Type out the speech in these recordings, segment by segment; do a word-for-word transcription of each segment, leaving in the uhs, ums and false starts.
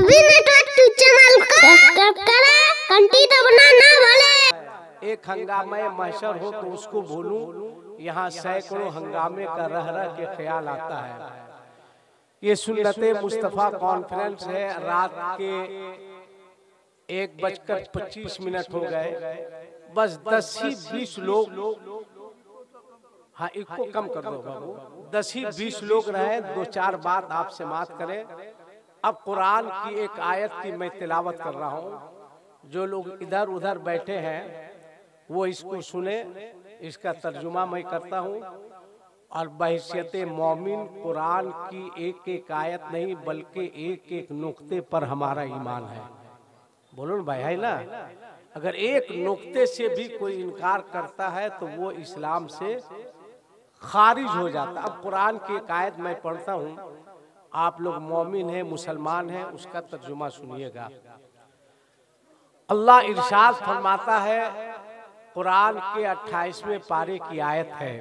UV network two channel को subscribe करें, घंटी दबाना ना भूलें। एक हंगामे महशर हो तो उसको भूलूं, यहाँ सैकड़ों हंगामे का रह रह के ख्याल आता है। ये सुन्नते मुस्तफ़ा कॉन्फ्रेंस है। रात के एक बजकर पच्चीस मिनट हो गए, बस दस ही बीस लोग, हाँ इसको कम कर दो बाबू, दस ही बीस लोग रहे, दो चार बात आपसे बात करें। अब कुरान की एक आयत की मैं तिलावत कर रहा हूँ। जो लोग इधर उधर बैठे हैं वो इसको सुने, इसका तर्जुमा मैं करता हूँ। और बहैसियत मोमिन कुरान की एक एक आयत नहीं बल्कि एक एक नुक्ते पर हमारा ईमान है। बोलो ना भाई, है ना? अगर एक नुक्ते से भी कोई इनकार करता है तो वो इस्लाम से खारिज हो जाता। अब कुरान की एक आयत मैं पढ़ता हूँ, आप लोग मोमिन हैं, मुसलमान हैं, उसका तर्जुमा सुनिएगा। अल्लाह इरशाद फरमाता है, कुरान के अट्ठाईसवें पारे की आयत है,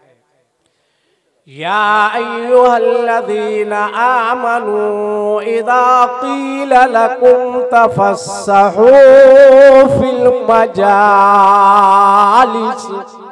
या अय्युहल्लज़ीना आमनू इज़ा क़ील लकुम तफ़स्सहू फ़िल मजालिस।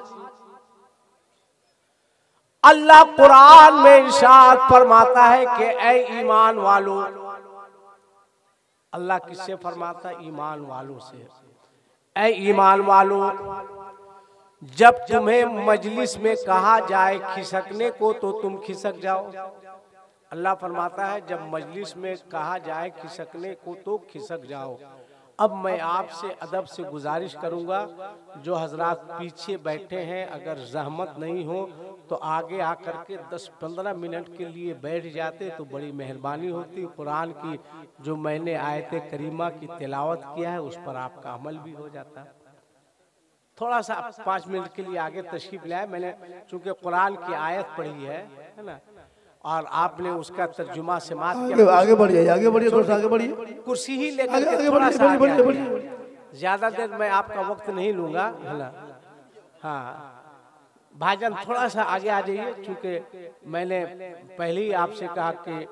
अल्लाह कुरान में इरशाद फरमाता है कि ऐ ईमान वालों, अल्लाह किससे फरमाता है? ईमान वालों से। ऐ ईमान वालों, जब तुम्हें मजलिस में कहा जाए खिसकने को तो तुम खिसक जाओ। अल्लाह फरमाता है जब मजलिस में कहा जाए खिसकने को तो खिसक जाओ। अब मैं आपसे अदब से गुजारिश करूंगा, जो हजरात पीछे बैठे हैं अगर जहमत नहीं हो तो आगे आकर के दस पंद्रह मिनट के लिए बैठ जाते तो बड़ी मेहरबानी होती। कुरान की जो मैंने आयत करीमा की तिलावत किया है उस पर आपका अमल भी हो जाता। थोड़ा सा पाँच मिनट के लिए आगे तशरीफ लाए। मैंने चूंकि कुरान की आयत पढ़ी है, है ना, और आपने उसका तर्जुमा समात किया। आगे बढ़िए, आगे बढ़िए, थोड़ा सा आगे बढ़िए, कुर्सी ही लेकर के थोड़ा सा आगे बढ़िए। ज्यादा देर मैं आपका वक्त नहीं लूंगा, है ना। हाँ भाईजान थोड़ा सा आगे आ जाइए, चूंकि मैंने पहले ही आपसे कहा कि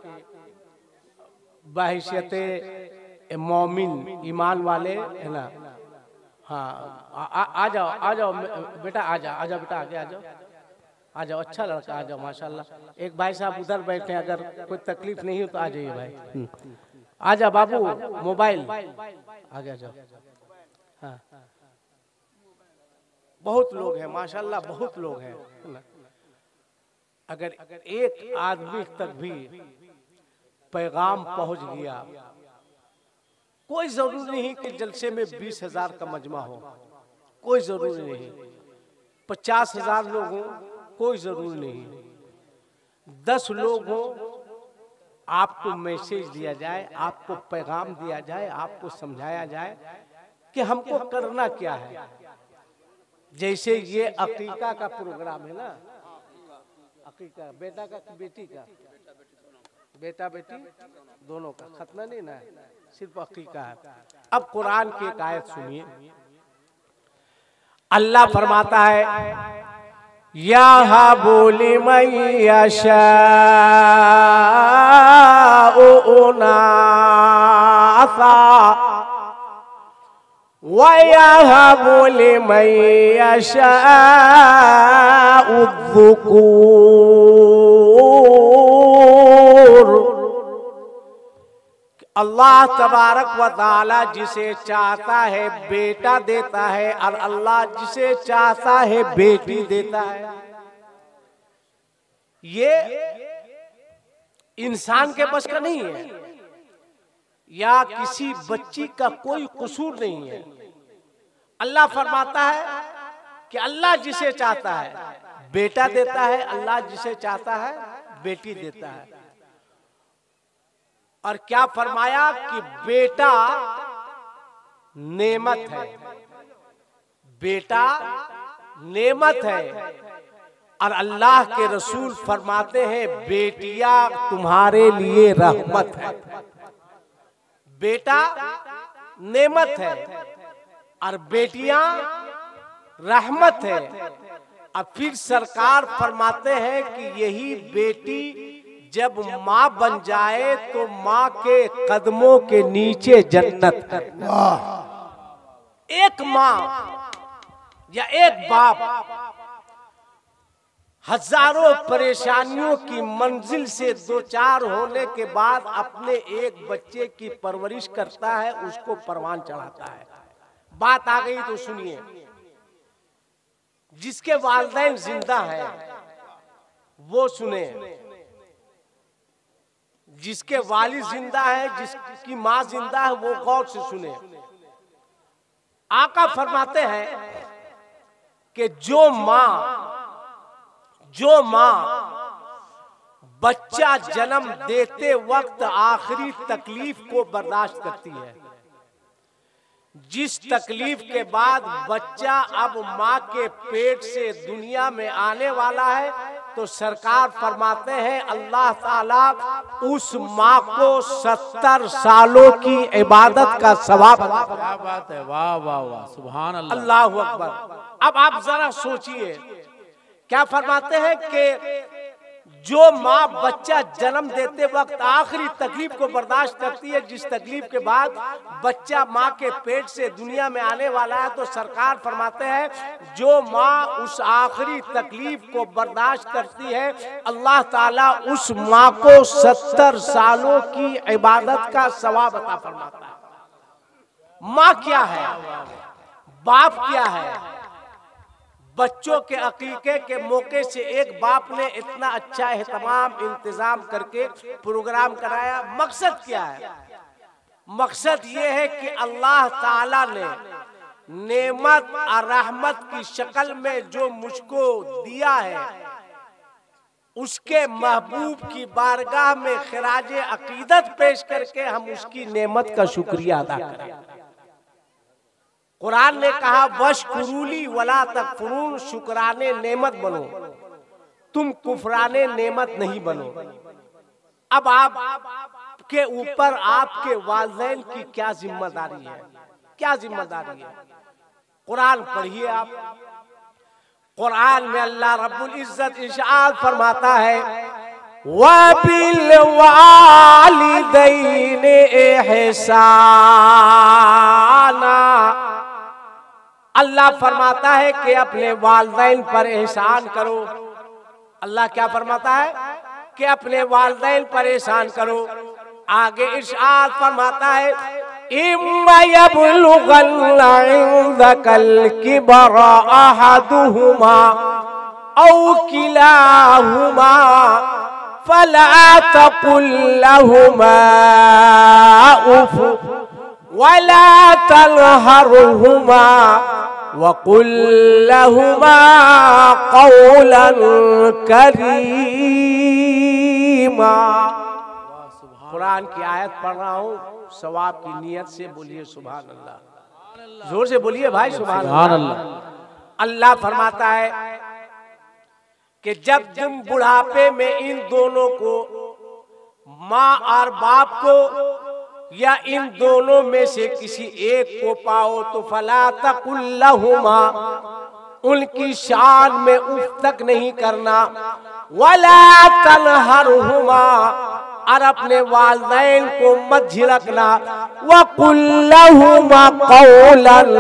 बहैसियत मोमिन ईमान वाले, है ना। हाँ आ, आ, आ जाओ आ जाओ बेटा, आ जाओ आ जाओ बेटा, आगे आ जाओ आ जाओ। अच्छा लड़का, आ जाओ माशाल्लाह। एक भाई साहब उधर बैठे हैं, अगर कोई तकलीफ नहीं हो तो आ जाइए भाई। आ जाओ बाबू, मोबाइल आगे आ जाओ। हाँ बहुत लोग हैं माशाल्लाह, बहुत लोग हैं। अगर एक आदमी तक भी पैगाम पहुंच गया, कोई जरूरी नहीं कि जलसे में बीस हजार का मजमा हो, कोई जरूरी नहीं। पचास हजार लोग हों, कोई जरूरी नहीं। दस लोग हों, आपको मैसेज दिया जाए, आपको पैगाम दिया जाए, आपको समझाया जाए कि हमको करना क्या है। जैसे ये अकीका का प्रोग्राम है ना, अकीका बेटा का बेटी का, बेटा बेटी दोनों का, खतना नहीं ना, सिर्फ अकीका है। अब कुरान की एक आयत सुनिए। अल्लाह फरमाता है, यहबु लिमन यशाउ उनासा व यहबु लिमन यशाउ ज़ुकूर। अल्लाह तबारक व ताला जिसे चाहता है बेटा देता है और अल्लाह जिसे चाहता है बेटी देता है। ये इंसान के बस का नहीं है, या किसी बच्ची का कोई कसूर नहीं है। अल्लाह फरमाता है कि अल्लाह जिसे चाहता है बेटा देता है, अल्लाह जिसे चाहता है बेटी देता है। और क्या फरमाया कि बेटा नेमत है, बेटा नेमत है। और अल्लाह के रसूल फरमाते हैं बेटियां तुम्हारे लिए रहमत है। बेटा नेमत है और बेटियां रहमत है। अब फिर सरकार फरमाते हैं कि यही बेटी जब माँ बन जाए तो माँ के कदमों के नीचे जन्नत है। एक माँ या एक बाप हजारों परेशानियों की मंजिल से दो चार होने के बाद अपने एक बच्चे की परवरिश करता है, उसको परवान चढ़ाता है। बात आ गई तो सुनिए। जिसके वालिदैन जिंदा है वो सुने, जिसके वालिद जिंदा है, जिसकी माँ जिंदा है, वो गौर से सुने। आका फरमाते हैं कि जो माँ जो माँ बच्चा जन्म देते वक्त आखिरी तकलीफ को बर्दाश्त करती है, जिस तकलीफ के बाद बच्चा अब माँ के पेट से दुनिया में आने वाला है, तो सरकार फरमाते हैं अल्लाह ताला उस माँ को सत्तर सालों की इबादत का सवाब। क्या बात है, वाह वाह वाह, सुभान अल्लाह, अल्लाहु अकबर। अब आप जरा सोचिए, क्या फरमाते हैं कि जो माँ बच्चा जन्म देते वक्त आखिरी तकलीफ को बर्दाश्त करती है, जिस तकलीफ के बाद बच्चा माँ के पेट से दुनिया में आने वाला है, तो सरकार फरमाते हैं जो माँ उस आखिरी तकलीफ को बर्दाश्त करती है, अल्लाह ताला उस माँ को सत्तर सालों की इबादत का सवाब अता फरमाता है। माँ क्या है, बाप क्या है। बच्चों के अकीके के मौके से एक बाप ने इतना अच्छा एहतमाम इंतजाम करके प्रोग्राम कराया। मकसद क्या है? मकसद ये है कि अल्लाह ताला ने नेमत और रहमत की शक्ल में जो मुझको दिया है, उसके महबूब की बारगाह में खिराज अकीदत पेश करके हम उसकी नेमत का शुक्रिया अदा करें। कुरान ने कहा वशकुरूली वला तकफुरून, शुक्राने नेमत बनो, तुम कुफराने नेमत नहीं बनो। अब आप के ऊपर आपके वालिदैन की क्या जिम्मेदारी है, क्या जिम्मेदारी है? कुरान पढ़िए आप। कुरान में अल्लाह रब्बुल इज्जत इरशाद फरमाता है वबिल वालिदैन एहसाना। अल्लाह फरमाता है कि अपने वालिदैन पर एहसान करो। अल्लाह क्या फरमाता है कि अपने वालिदैन पर एहसान करो। आगे इरशाद फरमाता है इम्मा यबलुगन्ना इंदकल किबरा अहदुहुमा औ किलाहुमा फला तकुल लहुमा उफ वला तनहरहुमा वकुल लहुमा कौलन करीमा। कुरान की आयत पढ़ रहा हूँ सवाब की नियत से, बोलिए सुभान अल्लाह, जोर से बोलिए भाई सुभान अल्लाह। अल्लाह फरमाता है कि जब तुम बुढ़ापे में इन दोनों को, माँ और बाप को, या इन दोनों में से किसी एक को पाओ तो फला तकुल लहुमा, उनकी शान में उफ तक नहीं करना, वला तनहरहुमा, और अपने वालिदैन को मत झिड़कना, वकुल लहुमा कौलन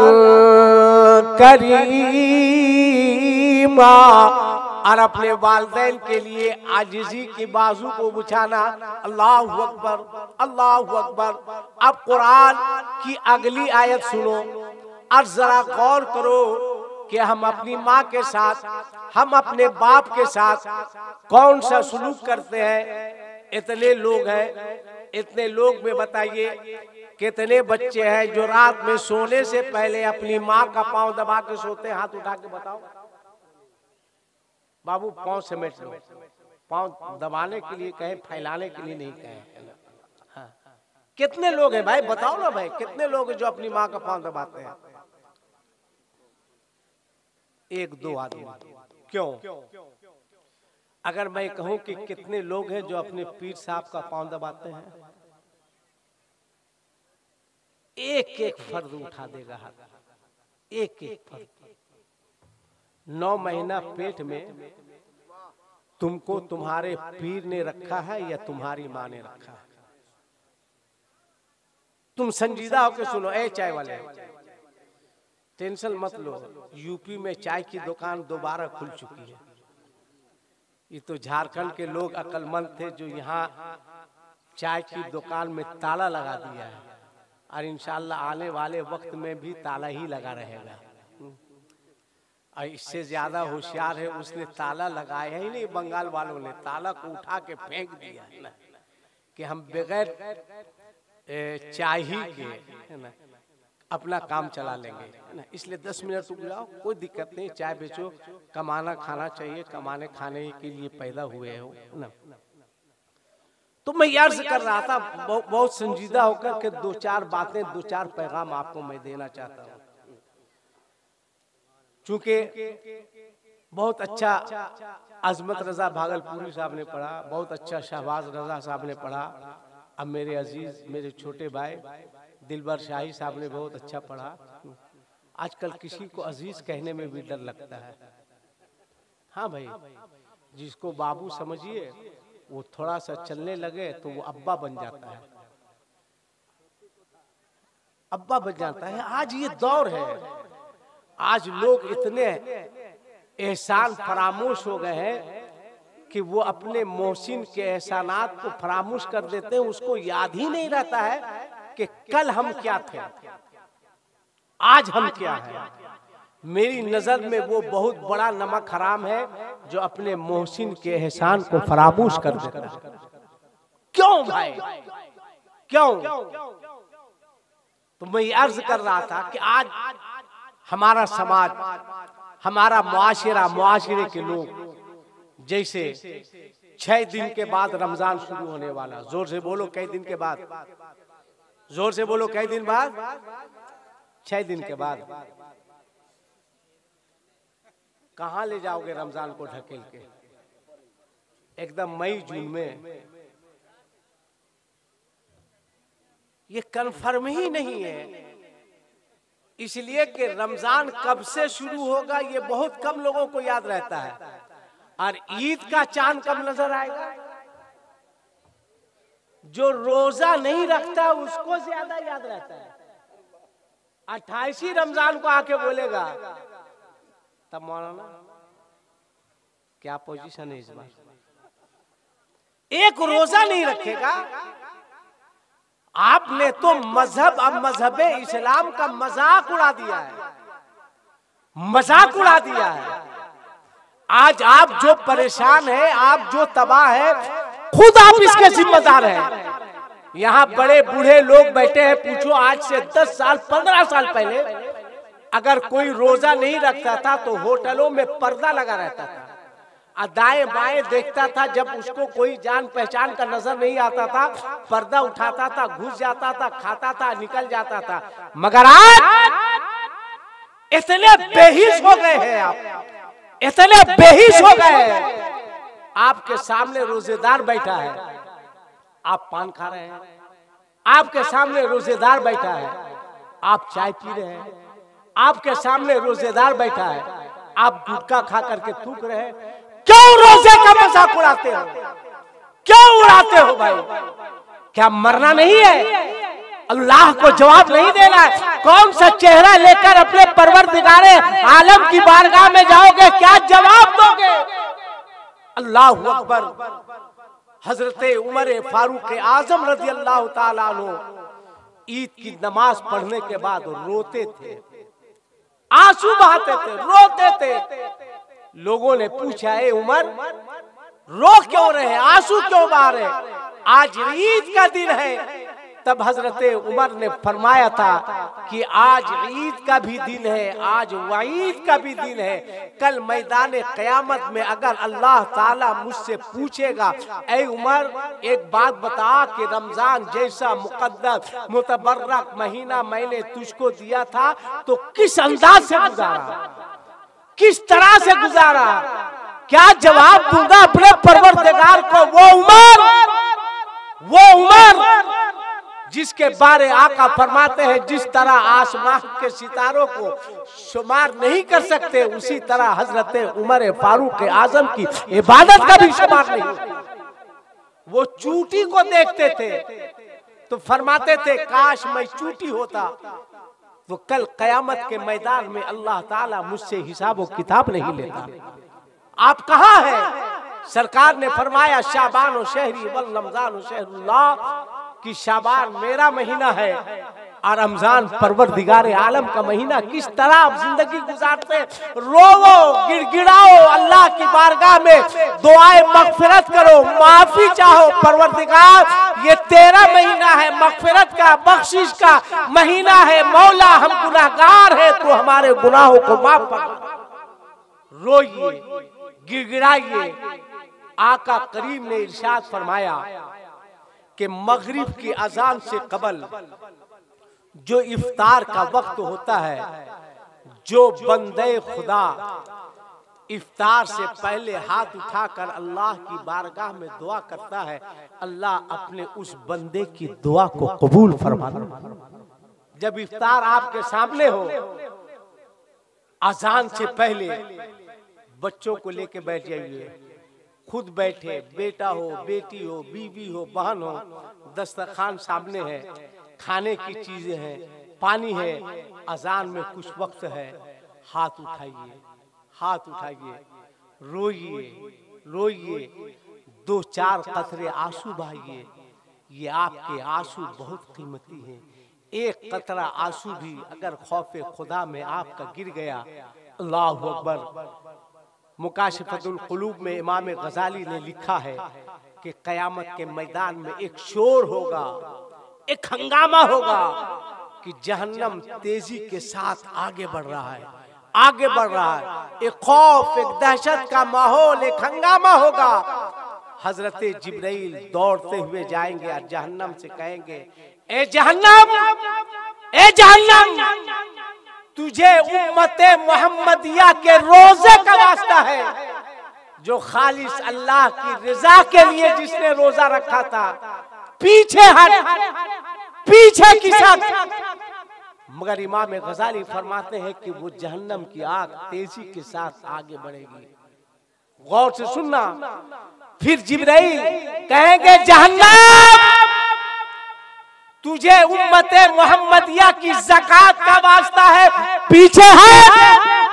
करीमा, और अपने वालिदैन के लिए आजिजी की बाजू को बुझाना। अल्लाहु अकबर, अल्लाहु अकबर। अब कुरान की अगली आयत सुनो और जरा गौर करो कि हम अपनी माँ के साथ, हम अपने बाप के साथ कौन सा सलूक करते हैं। इतने लोग हैं, इतने लोग में बताइए कितने बच्चे हैं जो रात में सोने से पहले अपनी माँ का पांव दबा के सोते हैं? हाथ उठा के बताओ। बाबू पांव समेट लो, पांव दबाने के लिए कहे, फैलाने के लिए नहीं कहे। हाँ। कितने लोग हैं भाई, बताओ ना भाई, कितने लोग हैं जो अपनी माँ का पांव दबाते हैं? एक दो आदमी। क्यों? अगर मैं कहूं कि कितने लोग हैं जो अपने पीर साहब का पांव दबाते हैं, एक एक फर्द उठा देगा हाथ, एक एक फर्द। नौ महीना पेट में तुमको तुम्हारे पीर ने रखा है या तुम्हारी माँ ने रखा है? तुम संजीदा होकर सुनो। ए चाय वाले, टेंशन मत लो, यूपी में चाय की दुकान दोबारा खुल चुकी है। ये तो झारखंड के लोग अक्लमंद थे जो यहाँ चाय की दुकान में ताला लगा दिया है, और इंशाल्लाह आने वाले वक्त में भी ताला ही लगा रहेगा। और इससे ज्यादा होशियार है, उसने ताला लगाया ही नहीं, बंगाल वालों ने ताला को उठा के फेंक दिया है ना, कि हम बगैर चाय ही के है ना अपना काम चला लेंगे, है ना। इसलिए दस मिनट रुक जाओ, कोई दिक्कत नहीं, चाय बेचो, कमाना खाना चाहिए, कमाने खाने के लिए पैदा हुए हो ना। तो मैं अर्ज कर रहा था बहुत, बहुत संजीदा होकर के दो चार बातें, दो चार पैगाम आपको मैं देना चाहता हूँ। चूंकि बहुत अच्छा अजमत रजा भागलपुरी साहब ने पढ़ा, बहुत अच्छा शहबाज रजा साहब ने पढ़ा, अब मेरे अजीज मेरे छोटे भाई दिलबर शाही साहब ने बहुत अच्छा पढ़ा। आजकल किसी को अजीज कहने में भी डर लगता है। हाँ भाई, जिसको बाबू समझिए वो थोड़ा सा चलने लगे तो वो अब्बा बन जाता है, अब्बा बन जाता है। आज ये दौर है, आज लोग इतने एहसान फरामोश हो गए हैं कि वो अपने मोहसिन के एहसानात को फरामोश कर देते हैं। उसको याद ही नहीं रहता है कि कल हम क्या थे, आज हम क्या हैं। मेरी नजर में वो बहुत बड़ा नमक हराम है जो अपने मोहसिन के एहसान को फरामोश कर देता है। क्यों भाई, क्यों? तो मैं अर्ज कर रहा था कि आज हमारा समाज, हमारा मुआशरा, मुआशरे के लोग, जैसे छह दिन के बाद रमजान शुरू होने वाला, जोर से बोलो कई दिन के बाद, जोर से बोलो कई दिन बाद, छह दिन के बाद। कहां ले जाओगे रमजान को ढकेल के? एकदम मई जून में ये कन्फर्म ही नहीं है, इसलिए कि रमजान कब से शुरू होगा ये बहुत कम लोगों को याद रहता है। और ईद का चांद कब नजर आएगा? जो रोजा नहीं रखता उसको ज्यादा याद रहता है। अट्ठाईसी रमजान को आके बोलेगा, तब मौलाना क्या पोजीशन है इस बार? एक रोजा नहीं रखेगा। आपने तो मजहब, अब मजहब इस्लाम का मजाक उड़ा दिया है, मजाक उड़ा दिया है। आज आप जो परेशान है, आप जो तबाह है, खुद आप इसके जिम्मेदार हैं। यहाँ बड़े बूढ़े लोग बैठे हैं, पूछो आज से दस साल पंद्रह साल पहले अगर कोई रोजा नहीं रखता था तो होटलों में पर्दा लगा रहता था, दाएं बाएं देखता था, जब उसको कोई जान पहचान का नजर नहीं आता था पर्दा उठाता था, घुस जाता था, खाता था, निकल जाता था। मगर आज इतने बेहिस हो गए हैं, आप इतने बेहिस हो गए हैं। आपके सामने रोजेदार बैठा है, आप पान खा रहे हैं, आपके सामने रोजेदार बैठा है, आप चाय पी रहे हैं, आपके सामने रोजेदार बैठा है, आप गुटखा खा करके थूक रहे हैं। क्यों रोजे का मजाक उड़ाते हो? क्यों उड़ाते हो भाई? क्या मरना नहीं है? अल्लाह को जवाब नहीं देना है? कौन सा चेहरा लेकर अपने परवरदिगारे आलम की बारगाह में जाओगे? क्या जवाब दोगे? अल्लाह अकबर। हजरत उमर फारूक आजम रजी अल्लाह ताला अन्हु ईद की नमाज पढ़ने के बाद रोते थे, आंसू बहाते थे, रोते थे। लोगों ने पूछा, ए उमर रो क्यों रहे, आंसू क्यों बहा रहे? आज ईद का दिन है। तब हजरत उमर ने फरमाया था कि आज ईद का भी दिन है, आज वईद का भी दिन है। कल मैदान क़यामत में अगर अल्लाह ताला मुझसे पूछेगा, ए उमर एक बात बता कि रमजान जैसा मुकद्दस मुतबर्रक महीना मैंने तुझको दिया था तो किस अंदाज से गुजारा, किस तरह से गुजारा? क्या जवाब दूंगा अपने परवरदिगार को? वो उमर, वो उमर जिसके बारे आका फरमाते हैं जिस तरह आसमान के सितारों को शुमार नहीं कर सकते, उसी तरह हजरत उमर फारूक आजम की इबादत का भी शुमार नहीं। वो चूटी को देखते थे तो फरमाते थे काश मैं चूटी होता तो कल कयामत के मैदान में अल्लाह ताला मुझसे हिसाब व किताब नहीं लेता। आप कहाँ हैं? सरकार ने फरमाया शाबान व शहरी वल रमजान व शहरुल्लाह, कि शाबान मेरा महीना है और रमजान परवरदिगार आलम का महीना। किस तरह आप जिंदगी गुजारते, रोवो गिड़गिड़ाओ, अल्लाह की बारगाह में दुआए मगफिरत करो, माफी चाहो। परवरदिगार ये तेरा महीना है, मगफिरत का बख्शिश का महीना है। मौला हम गुनाहगार है तो हमारे गुनाहों को माफ कर। रोइए गिड़गिड़ाइए। आका करीम ने इरशाद फरमाया कि मगरिब की अजान से कबल जो इफ्तार का वक्त होता है, जो बंदे खुदा इफ्तार से पहले हाथ उठाकर अल्लाह की बारगाह में दुआ करता है, अल्लाह अपने उस बंदे की दुआ को कबूल फरमाता है। जब इफ्तार आपके सामने हो, अजान से पहले बच्चों को लेके बैठ जाइए, खुद बैठे, बेटा हो, बेटी हो, बीवी हो, बहन हो, दस्तरखान सामने है, खाने की चीजें हैं, पानी है, अजान में कुछ वक्त है, हाथ उठाइए, हाथ उठाइए, रोइए रोइए, दो चार कतरे आंसू बहाइए। ये आपके आंसू बहुत कीमती हैं। एक कतरा आंसू भी अगर खौफे खुदा में आपका गिर गया, अल्लाहु अकबर। मुकाशिफतुल कुलूब में इमाम गजाली ने लिखा है कि कयामत के मैदान में एक शोर होगा, एक हंगामा होगा कि जहन्नम तेजी के साथ आगे बढ़ रहा है, आगे बढ़ रहा है। एक खौफ, एक दहशत का माहौल, एक हंगामा होगा। हजरत जिब्राइल दौड़ते हुए जाएंगे और जहन्नम से कहेंगे, ए जहन्नम, ए जहन्नम, तुझे उम्मते मोहम्मदिया के रोजे का वास्ता है, जो खालिस अल्लाह की रजा के लिए जिसने रोजा रखा था। पीछे हट, पीछे की साथ। मगर इमाम गजाली फरमाते हैं कि वो जहन्नम की आग तेजी के साथ आगे बढ़ेगी। गौर से सुनना। फिर जिब्राइल कहेंगे, जहन्नम, तुझे उम्मते मोहम्मदिया की ज़कात का वास्ता है, पीछे है,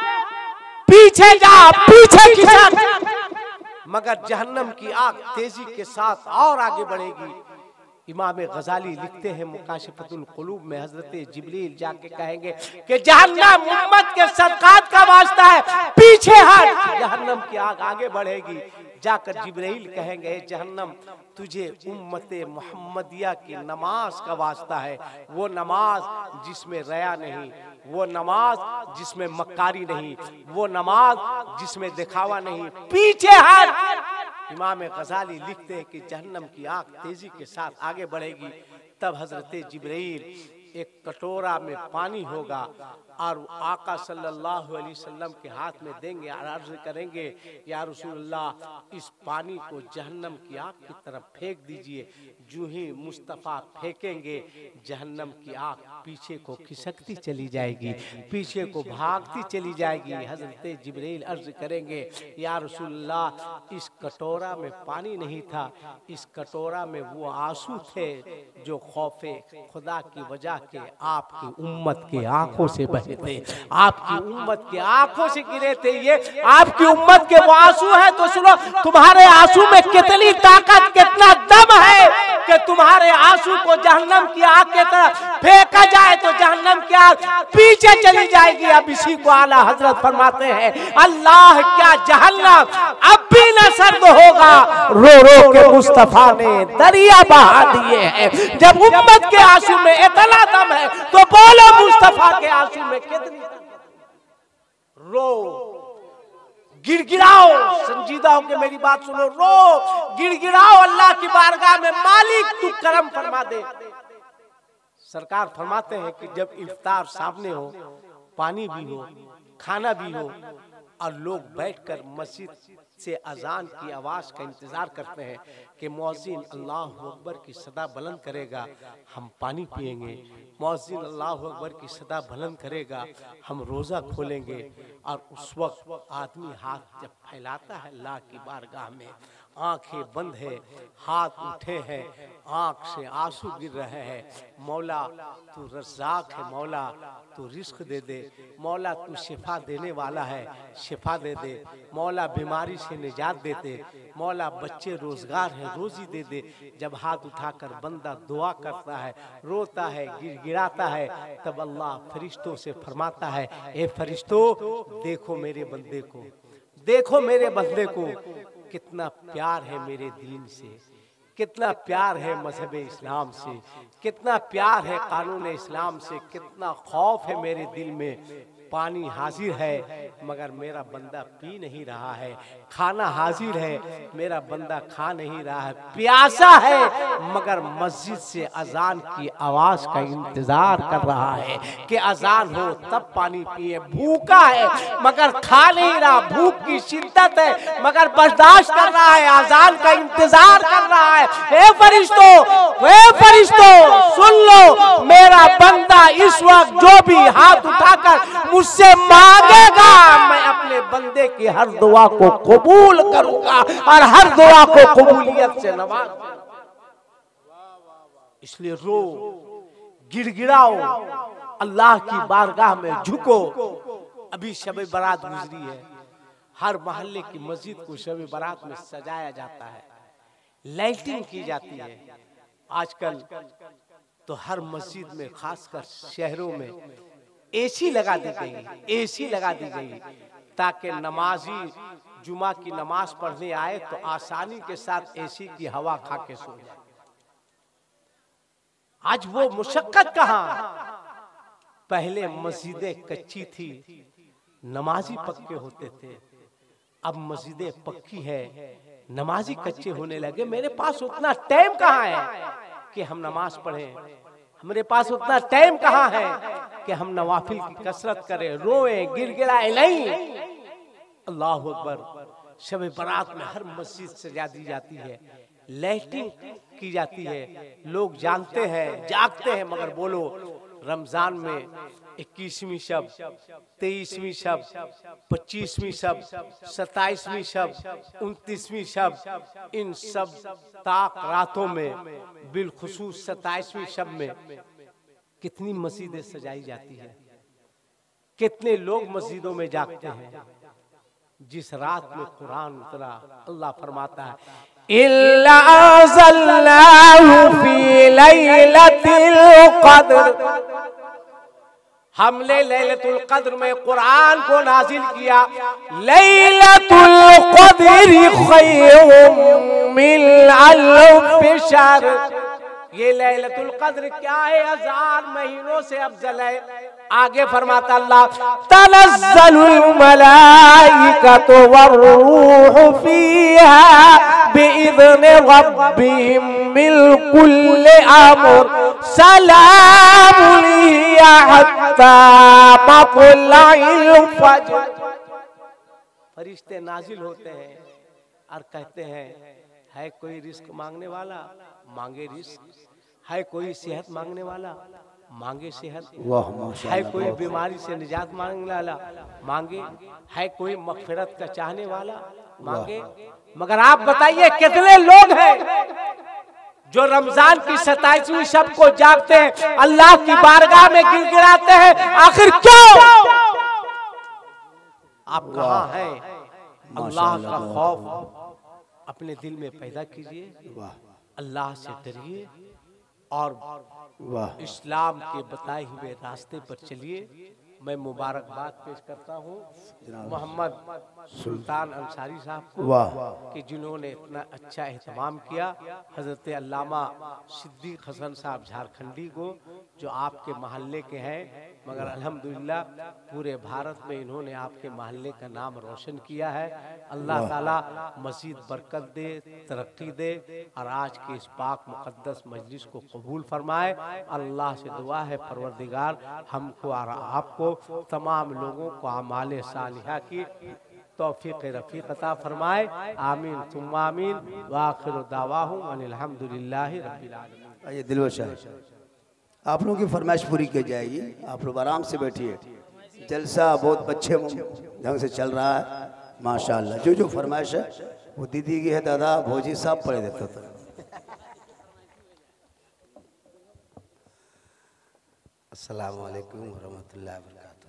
पीछे जा, पीछे की साथ। मगर जहन्नम की आग तेजी के साथ और आगे बढ़ेगी। इमाम गजाली लिखते हैं मुकाशिफतुल कुलूब में, हजरत जिब्रील जाके कहेंगे कि जहन्नम उम्मत के सदकात का वास्ता है, पीछे हट। जहन्नम की आग आगे बढ़ेगी। जाकर जिब्रील कहेंगे, जहन्नम, तुझे उम्मते मोहम्मदिया की नमाज का वास्ता है, वो नमाज जिसमें रया नहीं, वो नमाज जिसमें मक्कारी नहीं, वो नमाज जिसमें दिखावा नहीं, पीछे हट। इमाम गजाली लिखते हैं कि जहन्नम की आग तेजी के साथ आगे बढ़ेगी। तब हजरत जिब्राइल एक कटोरा में पानी होगा और आका सल्लल्लाहु अलैहि वसल्लम के हाथ में देंगे और अर्ज करेंगे, या रसूलुल्लाह, इस पानी को जहन्नम की आग की तरफ फेंक दीजिए। जो ही मुस्तफ़ा फेंकेंगे, जहन्नम की आग पीछे को खिसकती चली जाएगी, पीछे को भागती चली जाएगी। हजरत जिब्राइल अर्ज करेंगे, या रसूलुल्लाह, इस कटोरा में पानी नहीं था, इस कटोरा में वो आंसू थे जो खौफे खुदा की वजह के आपकी उम्मत के आंखों से बहे थे, आपकी उम्मत के आंखों से गिरे थे। ये आपकी उम्मत के वो आंसू है। तो सुनो, तुम्हारे आंसू में कितनी ताकत, कितना दम है कि तुम्हारे आंसू को जहन्नम की आग के तरफ फेंका जाए तो जहन्नम की आग पीछे चली जाएगी। अब इसी को आला हजरत फरमाते हैं, अल्लाह, क्या जहन्नम अब भी न सर्द होगा, रो रो के मुस्तफा ने दरिया बहा दिए हैं। जब उम्मत के आंसू में इतना दम है तो बोलो, मुस्तफा के आंसू में कितनी। रो, गिड़गिड़ाओ, संजीदा होकर मेरी बात सुनो, रो गिड़गिड़ाओ अल्लाह की बारगाह में, मालिक तू करम फरमा दे। सरकार फरमाते हैं कि जब इफ्तार सामने हो, पानी भी हो, खाना भी हो और लोग बैठकर मस्जिद से अजान की आवाज़ का इंतज़ार करते हैं कि मौज़िन अल्लाहु अकबर की सदा बुलंद करेगा, हम पानी पिएंगे। मौज़िन अल्लाहु अकबर की सदा बुलंद करेगा, हम रोज़ा खोलेंगे। और उस वक्त आदमी हाथ जब फैलाता है अल्लाह की बारगाह में, आंखें बंद है, हाथ उठे हैं, आंख से आंसू गिर रहे हैं, मौला तू रज़्ज़ाक़ है, मौला तू रिस्क दे दे, मौला तू शिफा देने वाला है, शिफा दे दे, मौला बीमारी से निजात दे दे, मौला बच्चे रोजगार है रोजी दे दे। जब हाथ उठाकर बंदा दुआ करता है, रोता है, गिड़गिड़ाता है, तब अल्लाह फरिश्तों से फरमाता है, ए फरिश्तों देखो मेरे बंदे को, देखो मेरे बंदे को, कितना प्यार है मेरे दीन से, कितना प्यार है मजहब इस्लाम से, कितना प्यार है कानून इस्लाम से, कितना खौफ है मेरे दिल में। पानी हाजिर है मगर मेरा बंदा पी नहीं रहा है, खाना हाजिर है मेरा बंदा खा नहीं रहा है, प्यासा है मगर मस्जिद से अजान की आवाज का इंतजार कर रहा है कि अजान हो तब पानी पिए, भूखा है मगर खा नहीं रहा, भूख की शिद्दत है मगर बर्दाश्त कर रहा है, अजान का इंतजार कर रहा है। हे फरिश्तों, हे फरिश्तों सुन लो, मेरा बंदा इस वक्त जो भी हाथ उठाकर मुझसे मांगेगा, मैं अपने बंदे की हर दुआ को कबूल करूंगा और हर दुआ को कबूलियत से नवाज। इसलिए रो, गिड़गिड़ाओ, अल्लाह की बारगाह में झुको। अभी शब बारात गुजरी है, हर मोहल्ले की मस्जिद को शब बारात में सजाया जाता है, लाइटिंग की जाती है। आजकल तो हर मस्जिद में खासकर शहरों में एसी लगा दी गई, एसी लगा दी गई ताकि नमाजी जुमा की नमाज पढ़ने आए तो आसानी के साथ एसी की हवा खा के सो जाए। आज वो मुशक्कत कहां? पहले मस्जिदें कच्ची थी, नमाजी पक्के होते थे, अब मस्जिदें पक्की है, नमाजी कच्चे होने लगे। मेरे पास उतना टाइम कहाँ है कि हम नमाज पढ़ें, हमारे पास उतना टाइम कहाँ है कि हम नवाफिल की कसरत करें, रोएं, गिड़गिड़ाएं नहीं। अल्लाह अकबर। शब बारात में हर मस्जिद सजा दी जाती है, लाइटिंग की जाती है, लोग जानते हैं, जागते हैं, मगर बोलो रमजान में इक्कीसवीं शब, तेईसवीं शब, पच्चीसवीं शब, सत्ताईसवीं शब, उनतीसवीं शब, इन सब ताक रातों में बिलखुसूस सत्ताईसवीं शब में कितनी मस्जिदें सजाई जाती है, कितने लोग मस्जिदों में जागते हैं। जिस रात में कुरान उतरा, अल्लाह फरमाता है इल्ला अंज़लनाहु फी लैलतिल क़द्र, हमने लैलतुल क़द्र में कुरान को नाजिल किया। लैलतुल क़द्रि खैरुम मिन अल्फ़ि शहर, ये लैलतुल क़द्र क्या है? हजार महीनों से अफजल है। आगे फरमाता अल्लाह तनज़्ज़लुल मलाइकतु वर्रूहु फ़ीहा बिइज़्नि रब्बिहिम मिन कुल्लि अम्र सलामुन हिया हत्ता मत्लइल फज्र। फरिश्ते नाजिल होते हैं और कहते हैं है कोई रिस्क मांगने वाला, मांगे रिस्क, है कोई सेहत मांगने वाला, मांगे सेहत, है कोई बीमारी से निजात मांगने वाला, मांगे, है कोई मगफिरत का चाहने वाला, मांगे। मगर आप बताइए कितने लोग हैं जो रमजान की सत्ताईसवीं शब को जागते हैं, अल्लाह की बारगाह में गिड़गिड़ाते हैं, आखिर क्यों? आप कहाँ हैं? अल्लाह का खौफ अपने दिल में पैदा कीजिए, अल्लाह से डरिए और इस्लाम के बताए हुए रास्ते पर चलिए। मैं मुबारकबाद पेश करता हूँ मोहम्मद सुल्तान अंसारी साहब को कि जिन्होंने इतना अच्छा एहतमाम किया, हजरत अल्लामा सिद्दीक हसन साहब झारखंडी को जो आपके महल्ले के हैं, मगर अल्हम्दुलिल्लाह पूरे भारत में इन्होंने आपके महल्ले का नाम रोशन किया है। अल्लाह ताला मज़ीद बरकत दे, तरक्की दे और आज के इस पाक मुक़द्दस मजलिस को कबूल फरमाए। अल्लाह से दुआ है परवरदिगार हमको और आपको तमाम लोगों को आमाले सालिहा की तौफीक रफीक अता फरमाए। आमीन तुम आमीन। व आखिर दावाहुम अनिल हम्दुलिल्लाहि रब्बिल आलमीन। आइए दिलवर साहब, आप लोगों की फरमाइश पूरी की जाएगी। आप लोग आराम से बैठिए। जलसा बहुत अच्छे ढंग से चल रहा है माशाल्लाह। जो जो फरमाइश है वो दीदी की है, दादा भोजी साहब पढ़े देते होते। अस्सलाम वालेकुम रहमतुल्लाहि व बरकातहू।